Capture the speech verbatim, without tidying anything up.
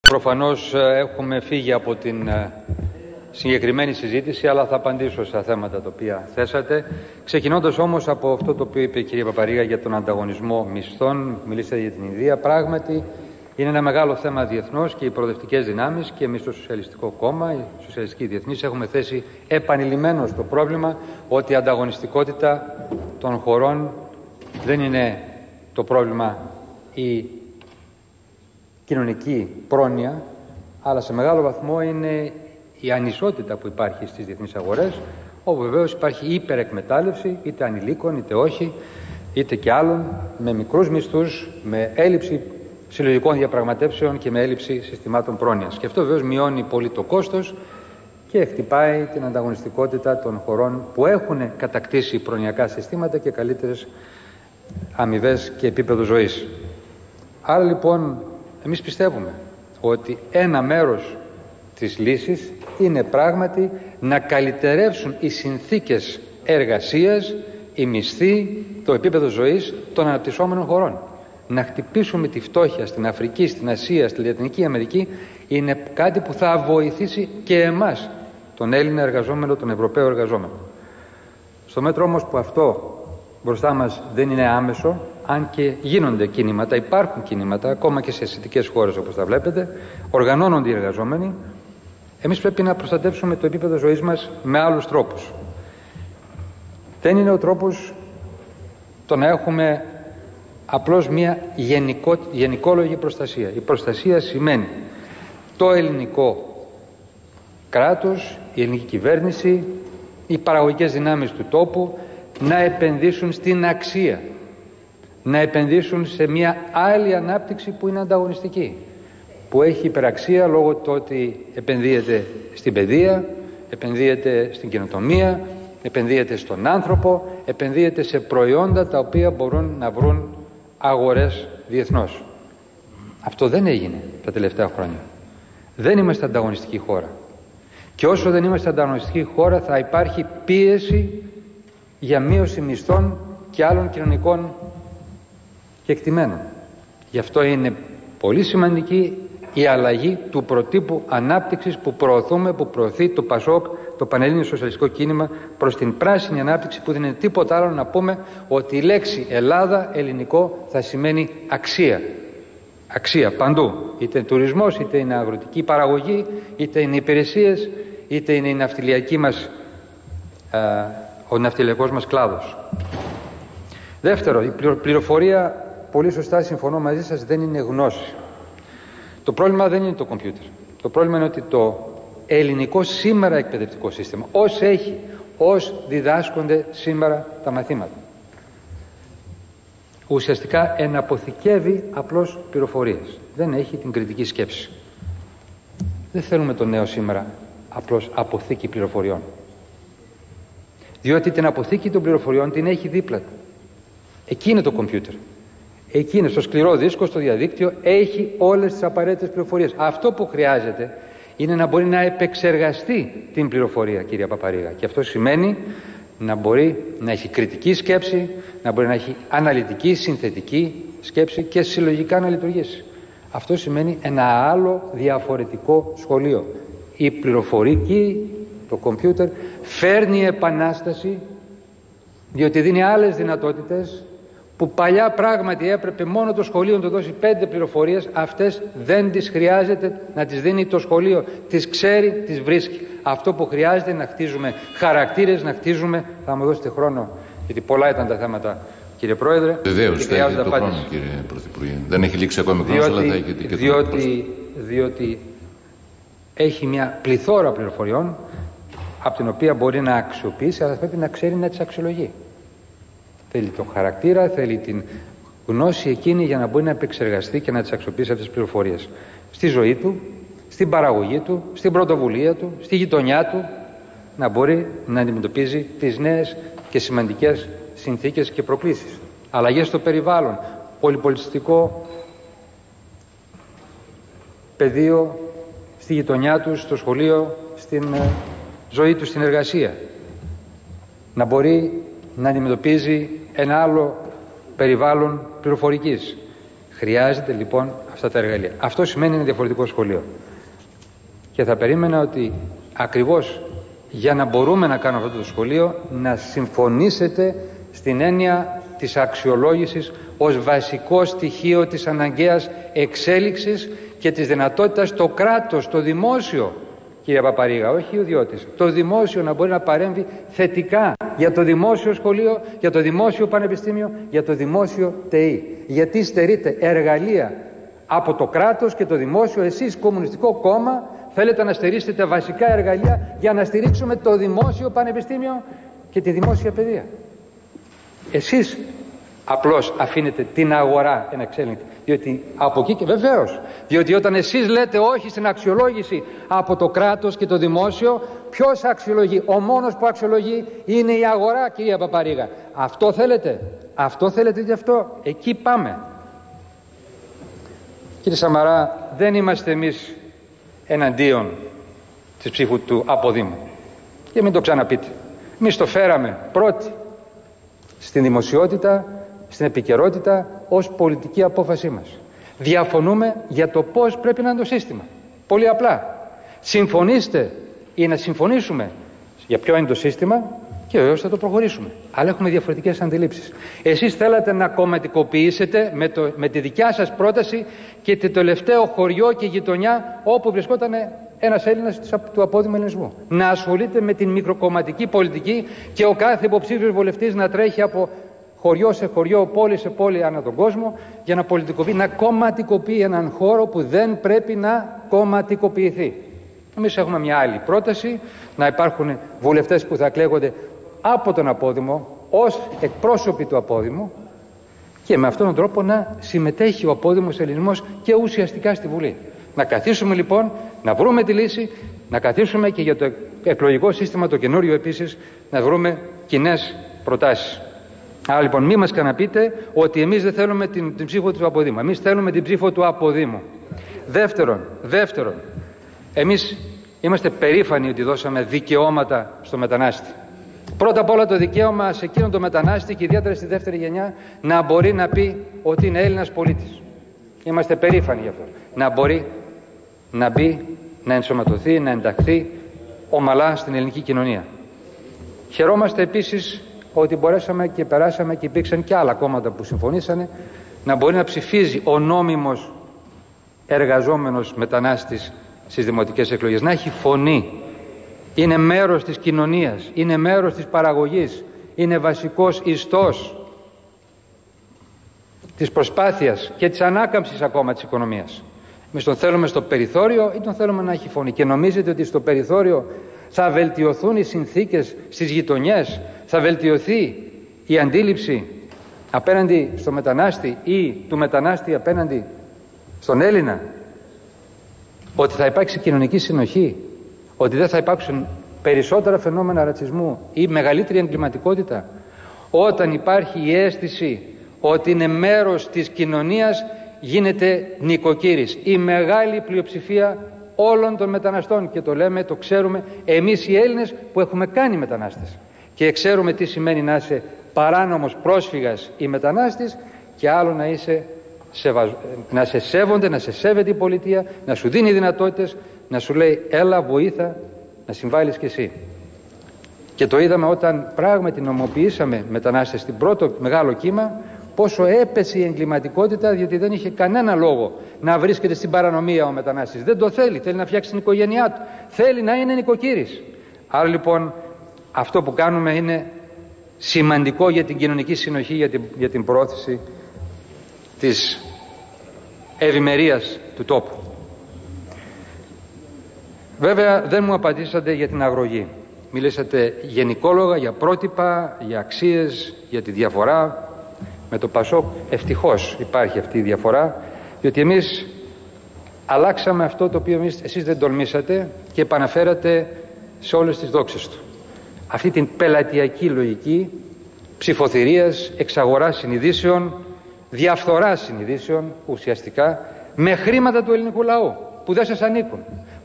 Προφανώς έχουμε φύγει από την συγκεκριμένη συζήτηση, αλλά θα απαντήσω στα θέματα τα οποία θέσατε. Ξεκινώντας όμως από αυτό το οποίο είπε η κυρία Παπαρίγα για τον ανταγωνισμό μισθών, μιλήσατε για την Ινδία. Πράγματι, είναι ένα μεγάλο θέμα διεθνώς και οι προοδευτικές δυνάμεις και εμείς στο Σοσιαλιστικό Κόμμα, οι Σοσιαλιστικοί Διεθνείς, έχουμε θέσει επανειλημμένως το πρόβλημα ότι η ανταγωνιστικότητα των χωρών δεν είναι το πρόβλημα η κοινωνική πρόνοια, αλλά σε μεγάλο βαθμό είναι η ανισότητα που υπάρχει στις διεθνείς αγορές, όπου βεβαίως υπάρχει υπερεκμετάλλευση, είτε ανηλίκων είτε όχι, είτε και άλλων, με μικρούς μισθούς, με έλλειψη συλλογικών διαπραγματεύσεων και με έλλειψη συστημάτων πρόνοιας. Και αυτό βεβαίως μειώνει πολύ το κόστος και χτυπάει την ανταγωνιστικότητα των χωρών που έχουν κατακτήσει προνοιακά συστήματα και καλύτερες αμοιβές και επίπεδο ζωής. Άρα λοιπόν εμείς πιστεύουμε ότι ένα μέρος της λύσης είναι πράγματι να καλυτερεύσουν οι συνθήκες εργασίας, η μισθή, το επίπεδο ζωής των αναπτυσσόμενων χωρών. Να χτυπήσουμε τη φτώχεια στην Αφρική, στην Ασία, στη Λατινική Αμερική είναι κάτι που θα βοηθήσει και εμάς, τον Έλληνα εργαζόμενο, τον Ευρωπαίο εργαζόμενο. Στο μέτρο όμως που αυτό μπροστά μας δεν είναι άμεσο, αν και γίνονται κινήματα, υπάρχουν κινήματα, ακόμα και σε ασιατικές χώρες όπως τα βλέπετε, οργανώνονται οι εργαζόμενοι, εμείς πρέπει να προστατεύσουμε το επίπεδο ζωής μας με άλλους τρόπους. Δεν είναι ο τρόπος το να έχουμε απλώς μια γενικό, γενικόλογη προστασία. Η προστασία σημαίνει το ελληνικό κράτος, η ελληνική κυβέρνηση, οι παραγωγικές δυνάμεις του τόπου να επενδύσουν στην αξία, να επενδύσουν σε μια άλλη ανάπτυξη που είναι ανταγωνιστική, που έχει υπεραξία λόγω του ότι επενδύεται στην παιδεία, επενδύεται στην καινοτομία, επενδύεται στον άνθρωπο, επενδύεται σε προϊόντα τα οποία μπορούν να βρουν αγορές διεθνώς. Αυτό δεν έγινε τα τελευταία χρόνια. Δεν είμαστε ανταγωνιστική χώρα. Και όσο δεν είμαστε ανταγωνιστική χώρα θα υπάρχει πίεση για μείωση μισθών και άλλων κοινωνικών κεκτημένων. Γι' αυτό είναι πολύ σημαντική η αλλαγή του προτύπου ανάπτυξης που προωθούμε, που προωθεί το ΠΑΣΟΚ, το Πανελλήνιο Σοσιαλιστικό Κίνημα, προς την πράσινη ανάπτυξη, που δεν είναι τίποτα άλλο να πούμε ότι η λέξη Ελλάδα, ελληνικό, θα σημαίνει αξία. Αξία παντού. Είτε είναι τουρισμός, είτε είναι αγροτική παραγωγή, είτε είναι υπηρεσίες, είτε είναι η ναυτιλιακή μας, α, ο ναυτιλιακός μας κλάδος. Δεύτερο, η πληροφορία, πολύ σωστά συμφωνώ μαζί σας, δεν είναι γνώση. Το πρόβλημα δεν είναι το κομπιούτερ. Το πρόβλημα είναι ότι το ελληνικό σήμερα εκπαιδευτικό σύστημα, ως έχει, ως διδάσκονται σήμερα τα μαθήματα, ουσιαστικά εναποθηκεύει απλώς πληροφορίες. Δεν έχει την κριτική σκέψη. Δεν θέλουμε το νέο σήμερα απλώς αποθήκη πληροφοριών. Διότι την αποθήκη των πληροφοριών την έχει δίπλα του. Εκεί είναι το κομπιούτερ. Εκεί είναι, στο σκληρό δίσκο, στο διαδίκτυο, έχει όλες τις απαραίτητες πληροφορίες. Αυτό που χρειάζεται είναι να μπορεί να επεξεργαστεί την πληροφορία, κυρία Παπαρίγα. Και αυτό σημαίνει να μπορεί να έχει κριτική σκέψη, να μπορεί να έχει αναλυτική, συνθετική σκέψη και συλλογικά να λειτουργήσει. Αυτό σημαίνει ένα άλλο διαφορετικό σχολείο. Η πληροφορική, το κομπιούτερ, φέρνει επανάσταση, διότι δίνει άλλες δυνατότητες που παλιά πράγματι έπρεπε μόνο το σχολείο να του δώσει πέντε πληροφορίες. Αυτές δεν τις χρειάζεται να τις δίνει το σχολείο. Τις ξέρει, τις βρίσκει. Αυτό που χρειάζεται είναι να χτίζουμε χαρακτήρες, να χτίζουμε... Θα μου δώσετε χρόνο, γιατί πολλά ήταν τα θέματα, κύριε Πρόεδρε. Βεβαίως, θα έχετε το χρόνο, κύριε Πρωθυπουργέ. Δεν έχει λήξει ακόμη χρόνος, αλλά θα έχετε και το διότι, διότι έχει μια πληθώρα πληροφοριών από την οποία μπορεί να αξιοποιήσει, αλλά πρέπει να ξέρει να τις αξιολογεί. Θέλει το χαρακτήρα, θέλει την γνώση εκείνη για να μπορεί να επεξεργαστεί και να τις αξιοποιήσει αυτές τις πληροφορίες. Στη ζωή του, στην παραγωγή του, στην πρωτοβουλία του, στη γειτονιά του, να μπορεί να αντιμετωπίζει τις νέες και σημαντικές συνθήκες και προκλήσεις. Αλλαγές στο περιβάλλον, πολυπολιτιστικό πεδίο, στη γειτονιά του, στο σχολείο, στην ζωή του, στην εργασία. Να μπορεί να αντιμετωπίζει ένα άλλο περιβάλλον πληροφορικής. Χρειάζεται λοιπόν αυτά τα εργαλεία. Αυτό σημαίνει ένα διαφορετικό σχολείο. Και θα περίμενα ότι ακριβώς για να μπορούμε να κάνουμε αυτό το σχολείο, να συμφωνήσετε στην έννοια της αξιολόγησης ως βασικό στοιχείο της αναγκαίας εξέλιξης και της δυνατότητας το κράτος, το δημόσιο, κύριε Παπαρίγα, όχι ο ιδιώτης, το δημόσιο να μπορεί να παρέμβει θετικά για το δημόσιο σχολείο, για το δημόσιο πανεπιστήμιο, για το δημόσιο ΤΕΙ. Γιατί στερείτε εργαλεία από το κράτος και το δημόσιο, εσείς Κομμουνιστικό Κόμμα θέλετε να στερήσετε τα βασικά εργαλεία για να στηρίξουμε το δημόσιο πανεπιστήμιο και τη δημόσια παιδεία. Εσείς απλώς αφήνετε την αγορά ενεξέλεγκτη. Διότι από εκεί και βεβαίως, διότι όταν εσείς λέτε όχι στην αξιολόγηση από το κράτος και το δημόσιο, ποιος αξιολογεί? Ο μόνος που αξιολογεί είναι η αγορά, κυρία Παπαρίγα. Αυτό θέλετε? Αυτό θέλετε γι' αυτό? Εκεί πάμε. Κύριε Σαμαρά, δεν είμαστε εμείς εναντίον της ψήφου του αποδήμου. Και μην το ξαναπείτε. Εμείς το φέραμε πρώτη στην δημοσιότητα, στην επικαιρότητα, ως πολιτική απόφασή μας. Διαφωνούμε για το πώς πρέπει να είναι το σύστημα. Πολύ απλά. Συμφωνήστε ή να συμφωνήσουμε για ποιο είναι το σύστημα και βεβαίως θα το προχωρήσουμε. Αλλά έχουμε διαφορετικές αντιλήψεις. Εσείς θέλατε να κομματικοποιήσετε με, το, με τη δικιά σας πρόταση και το τελευταίο χωριό και γειτονιά όπου βρισκόταν ένας Έλληνας του απόδημου ελληνισμού. Να ασχολείται με την μικροκομματική πολιτική και ο κάθε υποψήφιος βουλευτής να τρέχει από χωριό σε χωριό, πόλη σε πόλη ανά τον κόσμο για να πολιτικοποιεί, να κομματικοποιεί έναν χώρο που δεν πρέπει να κομματικοποιηθεί. Εμείς έχουμε μια άλλη πρόταση, να υπάρχουν βουλευτές που θα εκλέγονται από τον απόδημο ως εκπρόσωποι του απόδημου και με αυτόν τον τρόπο να συμμετέχει ο απόδημος ελληνισμός και ουσιαστικά στη Βουλή. Να καθίσουμε λοιπόν, να βρούμε τη λύση, να καθίσουμε και για το εκλογικό σύστημα το καινούριο επίσης, να βρούμε κοινές προτάσεις. Άρα λοιπόν μη μας καναπείτε ότι εμείς δεν θέλουμε την, την ψήφο του αποδήμου. Εμείς θέλουμε την ψήφο του αποδήμου. Δεύτερον, δεύτερον, εμείς είμαστε περήφανοι ότι δώσαμε δικαιώματα στο μετανάστη. Πρώτα απ' όλα το δικαίωμα σε εκείνον το μετανάστη και ιδιαίτερα στη δεύτερη γενιά να μπορεί να πει ότι είναι Έλληνας πολίτης. Είμαστε περήφανοι γι' αυτό. Να μπορεί να μπει, να ενσωματωθεί, να ενταχθεί ομαλά στην ελληνική κοινωνία. Χαιρόμαστε επίσης ότι μπορέσαμε και περάσαμε και υπήρξαν και άλλα κόμματα που συμφωνήσανε να μπορεί να ψηφίζει ο νόμιμος εργαζόμενος μετανάστης στις δημοτικές εκλογές, να έχει φωνή, είναι μέρος της κοινωνίας, είναι μέρος της παραγωγής, είναι βασικός ιστός της προσπάθειας και της ανάκαμψης ακόμα της οικονομίας. Εμείς τον θέλουμε στο περιθώριο ή τον θέλουμε να έχει φωνή? Και νομίζετε ότι στο περιθώριο θα βελτιωθούν οι συνθήκες στις γειτονιές, θα βελτιωθεί η αντίληψη απέναντι στο μετανάστη ή του μετανάστη απέναντι στον Έλληνα, ότι θα υπάρξει κοινωνική συνοχή, ότι δεν θα υπάρξουν περισσότερα φαινόμενα ρατσισμού ή μεγαλύτερη εγκληματικότητα, όταν υπάρχει η αίσθηση ότι είναι μέρος της κοινωνίας, γίνεται νοικοκύρης. Η μεγάλη πλειοψηφία όλων των μεταναστών, και το λέμε, το ξέρουμε εμείς οι Έλληνες που έχουμε κάνει μετανάστες και ξέρουμε τι σημαίνει να είσαι παράνομος πρόσφυγας ή μετανάστης και άλλο να είσαι σεβαζ... να σε σέβονται, να σε σέβεται η πολιτεία, να σου δίνει δυνατότητες, να σου λέει έλα βοήθα να συμβάλλεις κι εσύ. Και το είδαμε όταν πράγματι νομοποιήσαμε μετανάστες στην πρώτο μεγάλο κύμα, πόσο έπεσε η εγκληματικότητα, διότι δεν είχε κανένα λόγο να βρίσκεται στην παρανομία ο μετανάστης. Δεν το θέλει, θέλει να φτιάξει την οικογένειά του, θέλει να είναι νοικοκύρης. Άρα λοιπόν αυτό που κάνουμε είναι σημαντικό για την κοινωνική συνοχή, για την, για την προώθηση της ευημερίας του τόπου. Βέβαια δεν μου απαντήσατε για την αγρογή. Μιλήσατε γενικόλογα για πρότυπα, για αξίες, για τη διαφορά. Με το ΠΑΣΟΚ ευτυχώς υπάρχει αυτή η διαφορά, διότι εμείς αλλάξαμε αυτό το οποίο εμείς, εσείς δεν τολμήσατε και επαναφέρατε σε όλες τις δόξες του. Αυτή την πελατειακή λογική ψηφοθυρίας, εξαγοράς συνειδήσεων, διαφθοράς συνειδήσεων ουσιαστικά, με χρήματα του ελληνικού λαού που δεν σας ανήκουν.